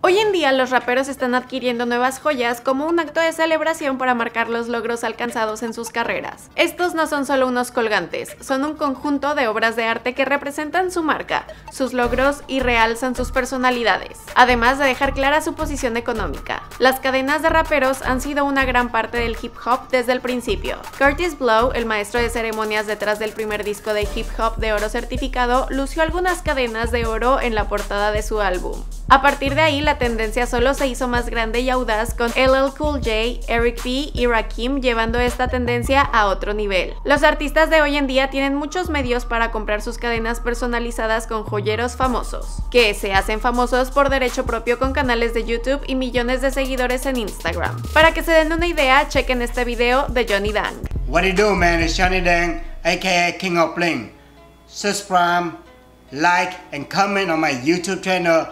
Hoy en día los raperos están adquiriendo nuevas joyas como un acto de celebración para marcar los logros alcanzados en sus carreras. Estos no son solo unos colgantes, son un conjunto de obras de arte que representan su marca, sus logros y realzan sus personalidades, además de dejar clara su posición económica. Las cadenas de raperos han sido una gran parte del hip hop desde el principio. Kurtis Blow, el maestro de ceremonias detrás del primer disco de hip hop de oro certificado, lució algunas cadenas de oro en la portada de su álbum. A partir de ahí, la tendencia solo se hizo más grande y audaz con LL Cool J, Eric B y Rakim llevando esta tendencia a otro nivel. Los artistas de hoy en día tienen muchos medios para comprar sus cadenas personalizadas con joyeros famosos, que se hacen famosos por derecho propio con canales de YouTube y millones de seguidores en Instagram. Para que se den una idea, chequen este video de Johnny Dang. What it do, man? It's Johnny Dang, aka King of Bling. Subscribe, like, and comment on my YouTube channel.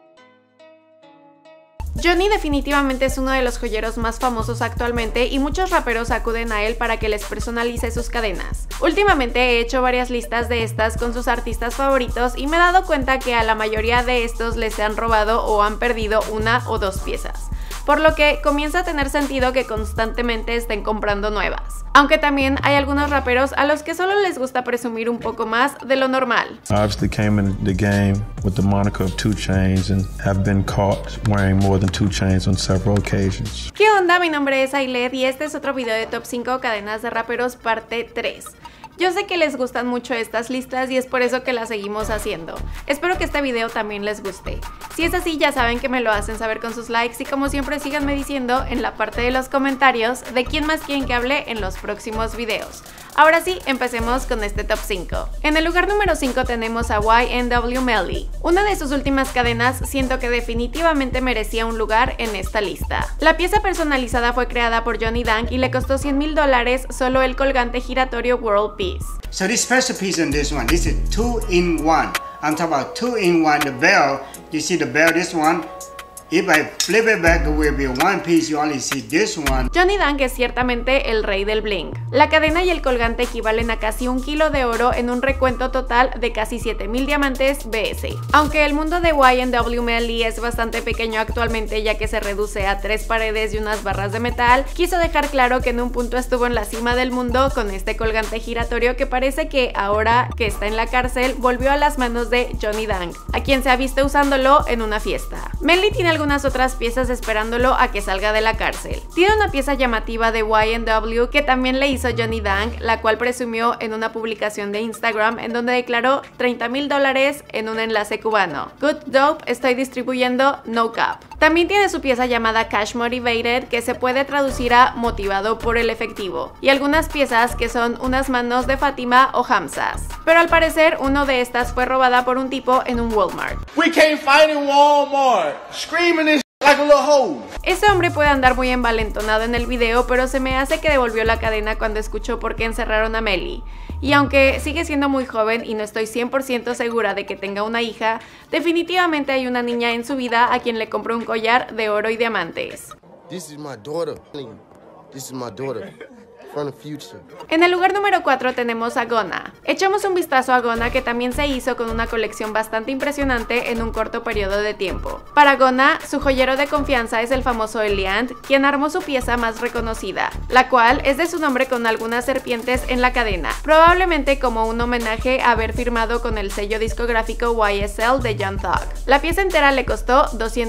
Johnny definitivamente es uno de los joyeros más famosos actualmente y muchos raperos acuden a él para que les personalice sus cadenas. Últimamente he hecho varias listas de estas con sus artistas favoritos y me he dado cuenta que a la mayoría de estos les han robado o han perdido una o dos piezas, por lo que comienza a tener sentido que constantemente estén comprando nuevas. Aunque también hay algunos raperos a los que solo les gusta presumir un poco más de lo normal. I obviously came in the game with the moniker of 2 Chainz and have been caught wearing more than 2 Chainz on several occasions. ¿Qué onda? Mi nombre es Ailed y este es otro video de Top 5 cadenas de raperos parte 3. Yo sé que les gustan mucho estas listas y es por eso que las seguimos haciendo. Espero que este video también les guste. Si es así, ya saben que me lo hacen saber con sus likes y como siempre síganme diciendo en la parte de los comentarios de quién más quieren que hable en los próximos videos. Ahora sí, empecemos con este top 5. En el lugar número 5 tenemos a YNW Melly. Una de sus últimas cadenas siento que definitivamente merecía un lugar en esta lista. La pieza personalizada fue creada por Johnny Dang y le costó $100,000 solo el colgante giratorio World Peace. So this special piece in this one, this is 2-in-1. I'm talking about 2-in-1. The bell, you see the bell, this one. If I flip it back, it will be 1 piece. You only see this one. Johnny Dang es ciertamente el rey del bling. La cadena y el colgante equivalen a casi 1 kilo de oro en un recuento total de casi 7,000 diamantes BS. Aunque el mundo de YNW Melly es bastante pequeño actualmente ya que se reduce a 3 paredes y unas barras de metal, quiso dejar claro que en un punto estuvo en la cima del mundo con este colgante giratorio que parece que ahora que está en la cárcel volvió a las manos de Johnny Dang, a quien se ha visto usándolo en una fiesta. Melly tiene algunas otras piezas esperándolo a que salga de la cárcel. Tiene una pieza llamativa de YNW que también le hizo Johnny Dang, la cual presumió en una publicación de Instagram en donde declaró $30,000 en un enlace cubano. Good dope, estoy distribuyendo, no cap. También tiene su pieza llamada Cash Motivated que se puede traducir a motivado por el efectivo, y algunas piezas que son unas manos de Fátima o Hamzas. Pero al parecer uno de estas fue robada por un tipo en un Walmart. We can't fight in Walmart. Screaming this like a little hoe. Este hombre puede andar muy envalentonado en el video, pero se me hace que devolvió la cadena cuando escuchó por qué encerraron a Melly. Y aunque sigue siendo muy joven y no estoy 100% segura de que tenga una hija, definitivamente hay una niña en su vida a quien le compró un collar de oro y diamantes. This is my daughter. This is my daughter. From the future. En el lugar número 4 tenemos a Gunna. Echamos un vistazo a Gunna, que también se hizo con una colección bastante impresionante en un corto periodo de tiempo. Para Gunna, su joyero de confianza es el famoso Eliant, quien armó su pieza más reconocida, la cual es de su nombre con algunas serpientes en la cadena, probablemente como un homenaje a haber firmado con el sello discográfico YSL de Young Thug. La pieza entera le costó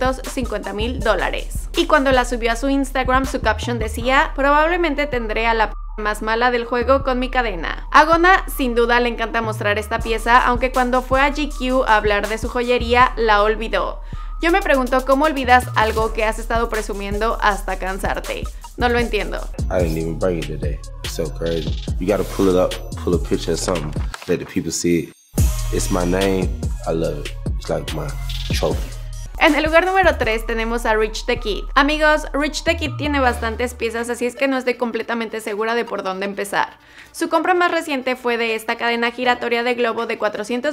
$250,000. Y cuando la subió a su Instagram, su caption decía: probablemente tendré a la más mala del juego con mi cadena. A Gunna sin duda le encanta mostrar esta pieza, aunque cuando fue a GQ a hablar de su joyería la olvidó. Yo me pregunto cómo olvidas algo que has estado presumiendo hasta cansarte. No lo entiendo. I didn't even bring it today. It's so crazy. You gotta pull it up, pull a picture of something, let the people see it. It's my name. I love it. It's like my trophy. En el lugar número 3 tenemos a Rich the Kid. Amigos, Rich the Kid tiene bastantes piezas, así es que no estoy completamente segura de por dónde empezar. Su compra más reciente fue de esta cadena giratoria de globo de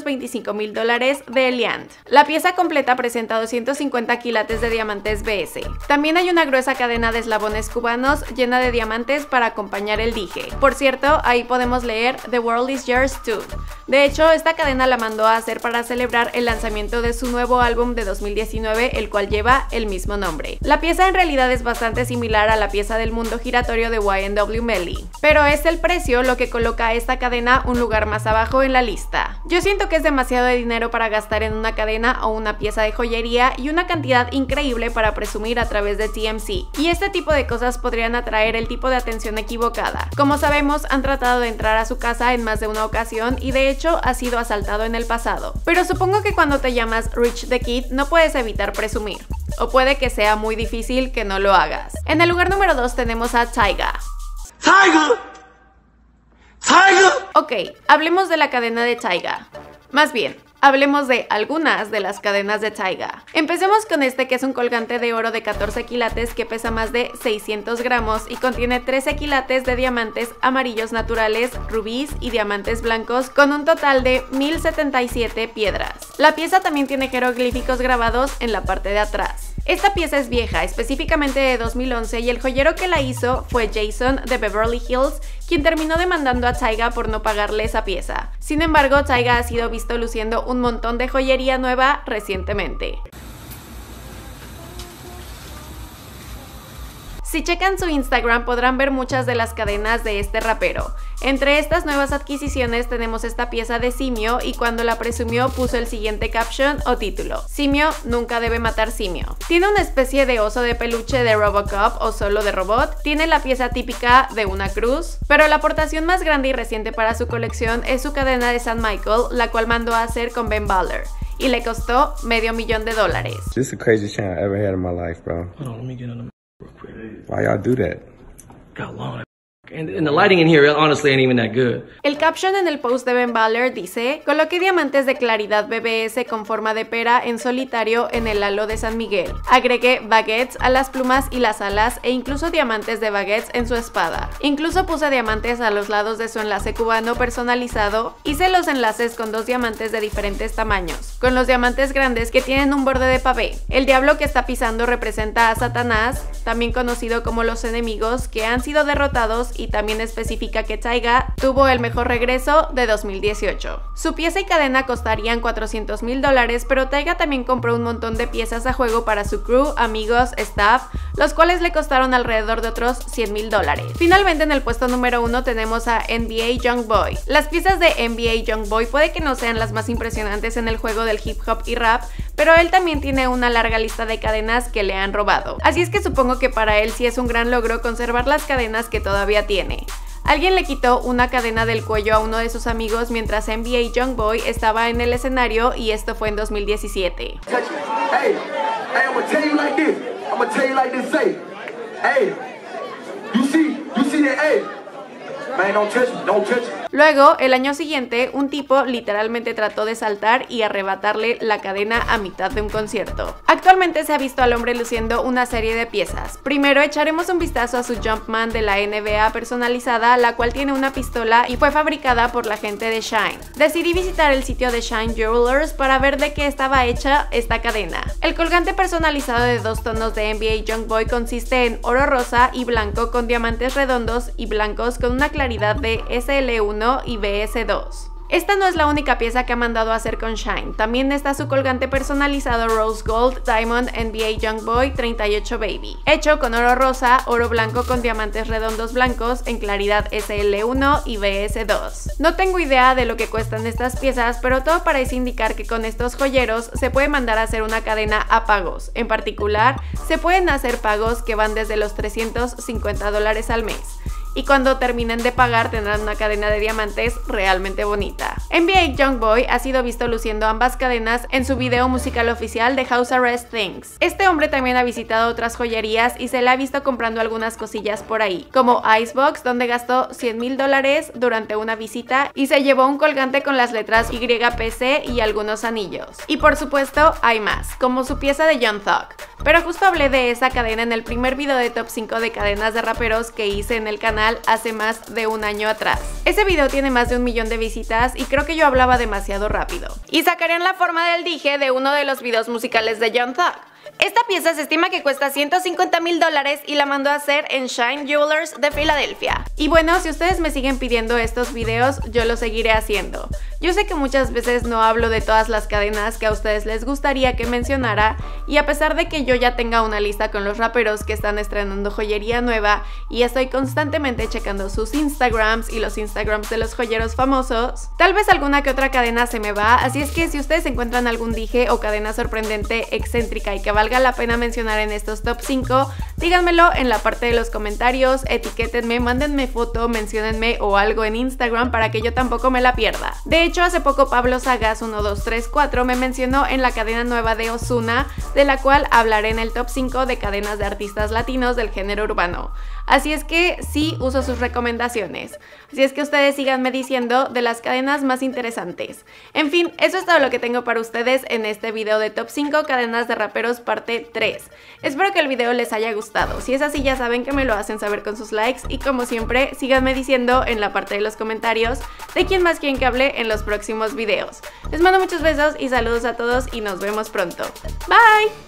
$425,000 de Eliant. La pieza completa presenta 250 quilates de diamantes BS. También hay una gruesa cadena de eslabones cubanos llena de diamantes para acompañar el dije. Por cierto, ahí podemos leer The World is Yours Too. De hecho, esta cadena la mandó a hacer para celebrar el lanzamiento de su nuevo álbum de 2017. 2019, el cual lleva el mismo nombre. La pieza en realidad es bastante similar a la pieza del mundo giratorio de YNW Melly, pero es el precio lo que coloca a esta cadena un lugar más abajo en la lista. Yo siento que es demasiado de dinero para gastar en una cadena o una pieza de joyería y una cantidad increíble para presumir a través de TMZ, y este tipo de cosas podrían atraer el tipo de atención equivocada. Como sabemos, han tratado de entrar a su casa en más de una ocasión y de hecho ha sido asaltado en el pasado. Pero supongo que cuando te llamas Rich the Kid no puedes evitar presumir, o puede que sea muy difícil que no lo hagas. En el lugar número 2 tenemos a Tyga. Tyga! Ok, hablemos de la cadena de Tyga. Más bien, hablemos de algunas de las cadenas de Tyga. Empecemos con este, que es un colgante de oro de 14 quilates que pesa más de 600 gramos y contiene 13 quilates de diamantes amarillos naturales, rubíes y diamantes blancos, con un total de 1077 piedras. La pieza también tiene jeroglíficos grabados en la parte de atrás. Esta pieza es vieja, específicamente de 2011, y el joyero que la hizo fue Jason de Beverly Hills, quien terminó demandando a Tyga por no pagarle esa pieza. Sin embargo, Tyga ha sido visto luciendo un montón de joyería nueva recientemente. Si checan su Instagram podrán ver muchas de las cadenas de este rapero. Entre estas nuevas adquisiciones tenemos esta pieza de Simio, y cuando la presumió puso el siguiente caption o título: Simio nunca debe matar simio. Tiene una especie de oso de peluche de Robocop o solo de robot, tiene la pieza típica de una cruz, pero la aportación más grande y reciente para su colección es su cadena de St. Michael, la cual mandó a hacer con Ben Baller, y le costó $500,000. This is the craziest chain I ever had in my life, bro. Hold on, let me get on them real quick. Why y'all do that? Got long. And the lighting in here, honestly, ain't even that good. El caption en el post de Ben Baller dice: coloqué diamantes de claridad BBS con forma de pera en solitario en el halo de San Miguel. Agregué baguettes a las plumas y las alas e incluso diamantes de baguettes en su espada. Incluso puse diamantes a los lados de su enlace cubano personalizado. Hice los enlaces con 2 diamantes de diferentes tamaños, con los diamantes grandes que tienen un borde de pavé. El diablo que está pisando representa a Satanás, también conocido como los enemigos que han sido derrotados, y también especifica que Tyga tuvo el mejor regreso de 2018. Su pieza y cadena costarían $400,000, pero Tyga también compró un montón de piezas a juego para su crew, amigos, staff, los cuales le costaron alrededor de otros $100,000. Finalmente, en el puesto número 1 tenemos a NBA Youngboy. Las piezas de NBA Youngboy puede que no sean las más impresionantes en el juego del hip hop y rap, pero él también tiene una larga lista de cadenas que le han robado. Así es que supongo que para él sí es un gran logro conservar las cadenas que todavía tiene. Alguien le quitó una cadena del cuello a uno de sus amigos mientras NBA Youngboy estaba en el escenario, y esto fue en 2017. Hey, I'm gonna tell you like this. I'm gonna tell you like this. Say, hey, you see that? Hey, man, don't touch me, don't touch me. Luego, el año siguiente, un tipo literalmente trató de saltar y arrebatarle la cadena a mitad de un concierto. Actualmente se ha visto al hombre luciendo una serie de piezas. Primero echaremos un vistazo a su Jumpman de la NBA personalizada, la cual tiene una pistola y fue fabricada por la gente de Shine. Decidí visitar el sitio de Shine Jewelers para ver de qué estaba hecha esta cadena. El colgante personalizado de 2 tonos de NBA Youngboy consiste en oro rosa y blanco con diamantes redondos y blancos con una claridad de SL1 y BS2. Esta no es la única pieza que ha mandado a hacer con Shine, también está su colgante personalizado Rose Gold Diamond NBA Youngboy 38 Baby, hecho con oro rosa, oro blanco con diamantes redondos blancos en claridad SL1 y BS2. No tengo idea de lo que cuestan estas piezas, pero todo parece indicar que con estos joyeros se puede mandar a hacer una cadena a pagos. En particular, se pueden hacer pagos que van desde los $350 al mes. Y cuando terminen de pagar tendrán una cadena de diamantes realmente bonita. NBA Youngboy ha sido visto luciendo ambas cadenas en su video musical oficial de House Arrest Things. Este hombre también ha visitado otras joyerías y se le ha visto comprando algunas cosillas por ahí, como Icebox, donde gastó $100,000 durante una visita y se llevó un colgante con las letras YPC y algunos anillos. Y por supuesto hay más, como su pieza de Young Thug. Pero justo hablé de esa cadena en el primer video de top 5 de cadenas de raperos que hice en el canal hace más de un año atrás. Ese video tiene más de 1 millón de visitas y creo que yo hablaba demasiado rápido. Y sacarían la forma del dije de uno de los videos musicales de Young Thug. Esta pieza se estima que cuesta $150,000 y la mandó a hacer en Shine Jewelers de Filadelfia. Y bueno, si ustedes me siguen pidiendo estos videos, yo los seguiré haciendo. Yo sé que muchas veces no hablo de todas las cadenas que a ustedes les gustaría que mencionara, y a pesar de que yo ya tenga una lista con los raperos que están estrenando joyería nueva y estoy constantemente checando sus Instagrams y los Instagrams de los joyeros famosos, tal vez alguna que otra cadena se me va, así es que si ustedes encuentran algún dije o cadena sorprendente, excéntrica y que valga la pena mencionar en estos top 5, díganmelo en la parte de los comentarios, etiquétenme, mándenme foto, menciónenme o algo en Instagram para que yo tampoco me la pierda. De hecho, hace poco Pablo Sagas 1234 me mencionó en la cadena nueva de Ozuna, de la cual hablaré en el top 5 de cadenas de artistas latinos del género urbano. Así es que sí uso sus recomendaciones. Así es que ustedes síganme diciendo de las cadenas más interesantes. En fin, eso es todo lo que tengo para ustedes en este video de top 5 cadenas de raperos parte 3. Espero que el video les haya gustado. Si es así, ya saben que me lo hacen saber con sus likes y como siempre, síganme diciendo en la parte de los comentarios de quién más quieren que hable en los próximos videos. Les mando muchos besos y saludos a todos y nos vemos pronto. Bye.